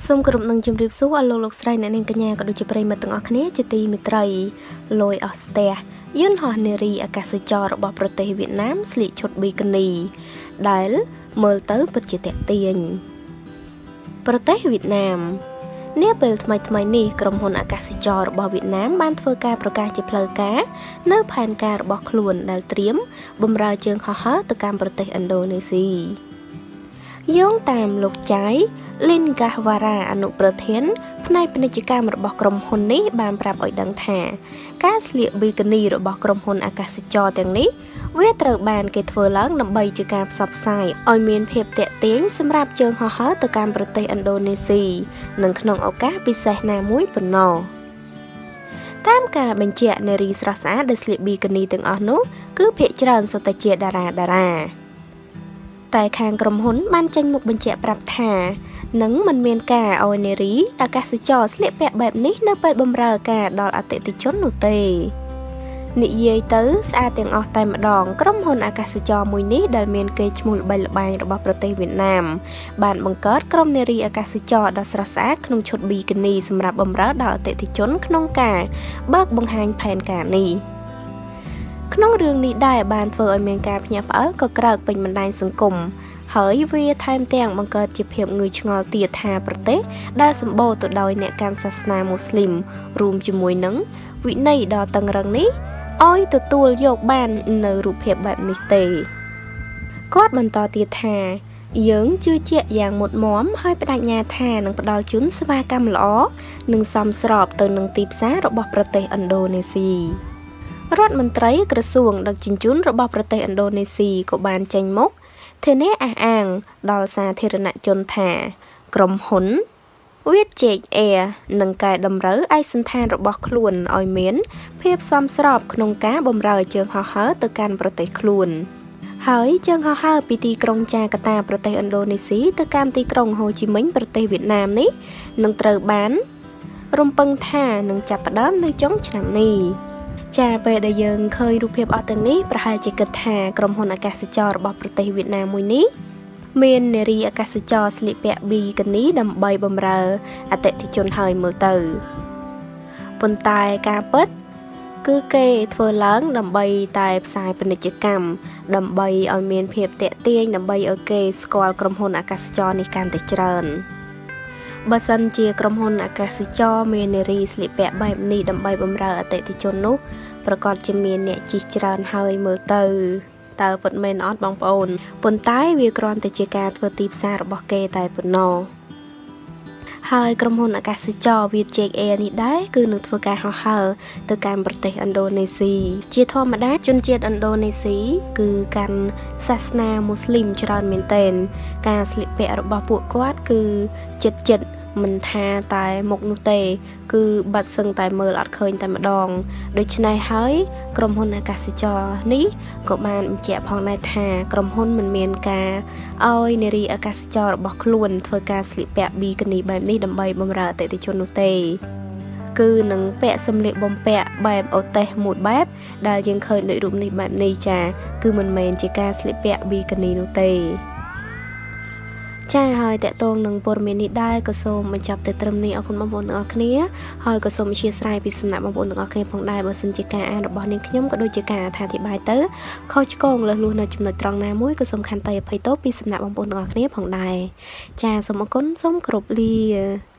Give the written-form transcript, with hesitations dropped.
សូមគោរពនឹងជម្រាបសួរអស់លោកស្រីអ្នកនាងកញ្ញាក៏ដូចជាប្រិយមិត្តទាំងអស់គ្នាជាទីមេត្រីលយអស់ស្ទះយន្តហោះនារីអាកាសចររបស់ប្រទេសវៀតណាមស្លៀកឈុតប៊ីកិនីដែលមើលទៅពិតជាទាក់ទាញប្រទេសវៀតណាមនាពេលថ្មីនេះក្រុមហ៊ុនអាកាសចររបស់វៀតណាមបានធ្វើការប្រកាសជាផ្លូវការនៅផែនការរបស់ខ្លួនដែលត្រៀមបម្រើជើងហោះហើរទៅកាន់ប្រទេសឥណ្ឌូនេស៊ីយោងតាមលោកចៃលីនកាវ៉ារ៉ាអនុប្រធានផ្នែកពាណិជ្ជកម្មរបស់ក្រុមហ៊ុននេះបានប្រាប់ឲ្យដឹងថាការស្លៀកប៊ីកិនីរបស់ក្រុមហ៊ុនអាកាសចរទាំងនេះវាត្រូវបានគេធ្វើឡើងដើម្បីជាការផ្សព្វផ្សាយឲ្យមានភាពទាក់ទាញសម្រាប់ជើងហោះហើរទៅកាន់ប្រទេសឥណ្ឌូនេស៊ីនិងក្នុងឱកាសពិសេសណាមួយប៉ុណ្ណោះតាមការបញ្ជាក់នារីស្រស់ស្អាតដែលស្លៀកប៊ីកិនីទាំងអស់នោះគឺភាគច្រើនសុទ្ធតែជាតារាតែខាងក្រុមហ៊ុនបានចេញមុខបញ្ជាក់ប្រាប់ថានឹងមិនមានការឲ្យនារីអាកាសចរស្លៀកពាក់បែបនេះនៅពេលបម្រើការដល់អតិថិជននោះទេនិយាយទៅស្អាតទាំងអស់តែម្ដងក្រុមហ៊ុនអាកាសចរមួយនេះដែលមានកេរ្តិ៍ឈ្មោះល្បីល្បាញរបស់ប្រទេសវៀតណាមបានបង្កើតក្រុមនារីអាកាសចរដ៏ស្រស់ស្អាតក្នុងឈុតប៊ីកិនីសម្រាប់បម្រើដល់អតិថិជនក្នុងការបើកបង្ហាញផែនការនេះក្នុងរឿងនេះដែរបានធ្វើឲ្យមានការភ្ញាក់ផ្អើលក៏ក្រើកពេញបណ្ដាញសង្គមហើយវាថែមទាំងបង្កើតជាភាពងឿឆ្ងល់ទៀតថាប្រទេសដែលសម្បូរទៅដោយអ្នកកាន់សាសនាមូស្លីមរួមជាមួយនឹងវិន័យដ៏តឹងរ៉ឹងនេះឲ្យទទួលយកបាននៅរូបភាពបែបនេះទេគាត់បន្តទៀតថាយើងជឿជាក់យ៉ាងមុតមមហើយបដិញ្ញាថានឹងផ្ដល់ជូនសេវាកម្មល្អនិងសមស្របទៅនឹងទីផ្សាររបស់ប្រទេសឥណ្ឌូនេស៊ីរដ្ឋមន្ត្រីក្រសួងដឹកជញ្ជូនរបស់ប្រទេសឥណ្ឌូនេស៊ីក៏បានចេញមុខធានាអះអាងដល់សាធារណជនថាក្រុមហ៊ុន Vietjet Air នឹងកែតម្រូវឯកសណ្ឋានរបស់ខ្លួនឲ្យមានភាពសមស្របក្នុងការបម្រើជើងហោះហើរទៅកាន់ប្រទេសខ្លួនហើយជើងហោះហើរពីទីក្រុងចាកាតាប្រទេសឥណ្ឌូនេស៊ីទៅកាន់ទីក្រុងហូជីមិញប្រទេសវៀតណាមនេះនឹងត្រូវបានរំពឹងថានឹងចាប់ផ្ដើមនៅចុងឆ្នាំនេះចាពេលដែលយើងឃើញរូបភាពអស់ទាំងនេះប្រហែលជាគិតថាក្រុមហ៊ុនអាកាសចររបស់ប្រទេសវៀតណាមមួយនេះមាននារីអាកាសចរស្លៀកពាក់ប៊ីកិនីដើម្បីបម្រើអតិថិជនហើយមើលទៅប៉ុន្តែការពិតគឺគេធ្វើឡើងដើម្បីតែផ្សាយពាណិជ្ជកម្មដើម្បីឲ្យមានភាពទាក់ទាញដើម្បីឲ្យគេស្គាល់ក្រុមហ៊ុនអាកាសចរនេះកាន់តែច្រើនបើសិនជាក្រុមហ៊ុនអាកាសចរមាននារីស្លៀកពាក់បែបនេះដើម្បីបម្រើអតិថិជននោះប្រកាសជាមានអ្នកជិះច្រើនហើយមើលទៅតើពិតមែនអត់បងប្អូនប៉ុន្តែវាគ្រាន់តែជាការធ្វើទីផ្សាររបស់គេតែប៉ុណ្ណោះហើយក្រុមហ៊ុនអាកាសចរ Vietjet Air នេះដែរគឺនឹងធ្វើការហោះហើរទៅកាន់ប្រទេសឥណ្ឌូនេស៊ីជាធម្មតាជនជាតិឥណ្ឌូនេស៊ីគឺកាន់សាសនាមូស្លីមច្រើនមែនទែនការស្លៀកពាក់របស់ពួកគាត់គឺចិត្តមិនថាតែមុខនោះទេគឺបាត់សឹងតែមើលអត់ឃើញតែម្ដងដូច្នេះហើយក្រុមហ៊ុនអាកាសចរនេះក៏បានបញ្ជាក់ផងដែរថាក្រុមហ៊ុនមិនមានការឲ្យនារីអាកាសចររបស់ខ្លួនធ្វើការស្លៀកពាក់ប៊ីកិនីបែបនេះដើម្បីបម្រើអតិថិជននោះទេគឺនឹងពាក់សម្លៀកបំពាក់បែបអូតេសមួយបែបដែលយើងឃើញនៅរូបនេះបែបនេះចាគឺមិនមែនជាការស្លៀកពាក់ប៊ីកិនីនោះទេចាហើយតកតងនឹងព័ត៌មាននេះដែរក៏សូមបញ្ចប់ទៅត្រឹមនេះអរគុណបងប្អូនទាំងអស់គ្នាហើយក៏សូមអធិស្ឋានពីសំណាក់បងប្អូនទាំងអស់គ្នាផងដែរបើសិនជាការអានរបស់នាងខ្ញុំក៏ដូចជាការអធិប្បាយទៅខុសឆ្គងលើសលួសនៅចំណុចត្រង់ណាមួយក៏សូមខន្តីអភ័យទោសពីសំណាក់បងប្អូនទាំងអស់គ្នាផងដែរចាសូមអរគុណសូមគោរពលា